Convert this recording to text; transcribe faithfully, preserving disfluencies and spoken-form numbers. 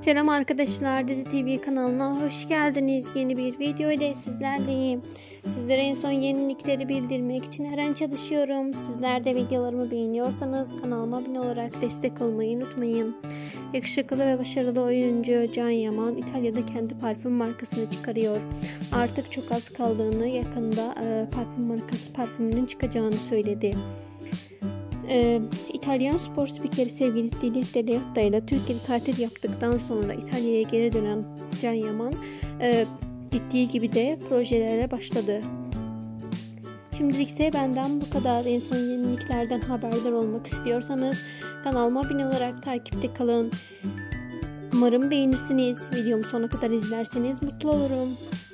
Selam arkadaşlar, Dizi T V kanalına hoş geldiniz. Yeni bir video ile sizlerleyim. Sizlere en son yenilikleri bildirmek için her an çalışıyorum. Sizler de videolarımı beğeniyorsanız kanalıma abone olarak destek olmayı unutmayın. Yakışıklı ve başarılı oyuncu Can Yaman İtalya'da kendi parfüm markasını çıkarıyor. Artık çok az kaldığını, yakında e, parfüm markası parfümünün çıkacağını söyledi. Ee, İtalyan spor spikeri sevgilisi Diletta Leotta ile Türkiye'de tatil yaptıktan sonra İtalya'ya geri dönen Can Yaman e, gittiği gibi de projelere başladı. Şimdilik ise benden bu kadar. En son yeniliklerden haberdar olmak istiyorsanız kanalıma abone olarak takipte kalın. Umarım beğenirsiniz. Videomu sona kadar izlerseniz mutlu olurum.